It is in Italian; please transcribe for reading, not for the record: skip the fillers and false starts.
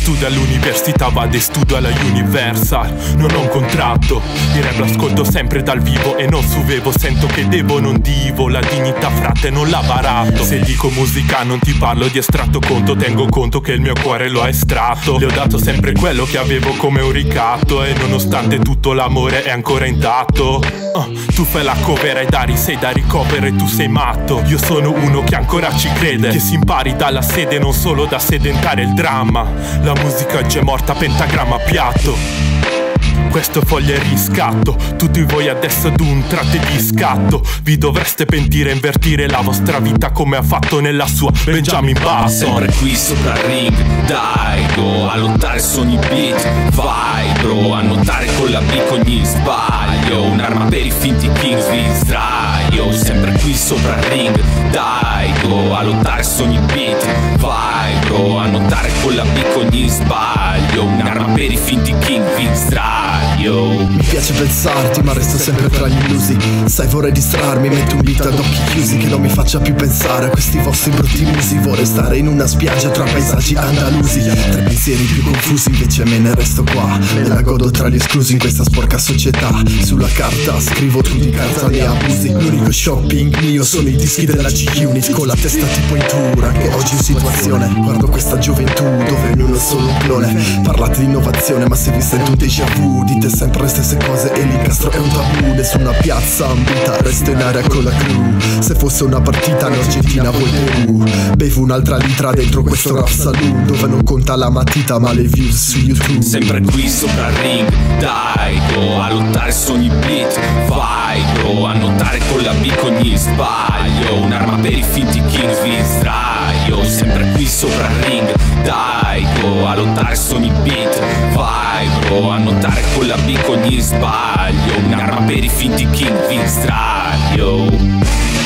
studio all'università, vado e studio alla Universal. Non ho un contratto, il rap l'ascolto sempre dal vivo e non su Vevo. Sento che devo, non divo, la dignità frate non l'ha barato. Se dico musica non ti parlo di estratto conto, tengo conto che il mio cuore lo ha estratto. Le ho dato sempre quello che avevo come un ricatto e nonostante tutto l'amore è ancora intatto. Tu fai la cover ai Dari, sei da ricovere, tu sei matto. Io sono uno che ancora ci crede, che si impari dalla sede, non solo da sedentare il dramma. La musica oggi è morta, pentagramma piatto. Questo foglio è riscatto, tutti voi adesso ad un tratto di scatto. Vi dovreste pentire e invertire la vostra vita come ha fatto nella sua Benjamin Button. Sempre qui sopra il ring, dai bro, a lottare su ogni beat. Vai bro, a notare con la B ogni sbaglio. Un'arma per i finti kings, vi sdraio. Sempre qui sopra il ring, dai bro, a lottare su ogni beat. Vai bro, a notare con la B ogni sbaglio. Un'arma per i finti kings, vi sdraio. Mi piace pensarti ma resto sempre tra gli illusi. Sai, vorrei distrarmi, metto un beat ad occhi chiusi che non mi faccia più pensare a questi vostri brutti musi. Vorrei stare in una spiaggia tra paesaggi andalusi, tra i pensieri più confusi, invece me ne resto qua. Me la godo tra gli esclusi in questa sporca società. Sulla carta scrivo, tu di carta ne abusi. L'unico shopping mio sono i dischi della G-Unit, con la testa tipo in tour, anche oggi in situazione. Guardo questa gioventù dove ognuno è solo un clone. Parlate di innovazione ma se vi sento un déjà vu, dite sempre le stesse cose e l'incastro è un tabù. Nessuna piazza ambita, resto in aria con la crew. Se fosse una partita in Argentina voi Perù. Bevo un'altra litra dentro questo rap saloon, dove non conta la matita ma le views su YouTube. Sempre qui sopra il ring, dai bro, a lottare su ogni beat. Vai bro, a notare con la B ogni sbaglio. Un'arma per i finti kings, vi sdraio. Sempre qui sopra il ring, dai bro, a lottare su ogni beat. Vai bro, a notare con la B ogni sbaglio. Un'arma per i finti king, vi sdraio.